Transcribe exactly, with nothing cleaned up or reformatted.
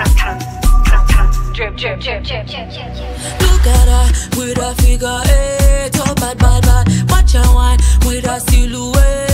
Drip, drip, drip, drip, drip, drip. Look at her with a figure eight, oh bad, bad, bad. Watch her wine with a silhouette.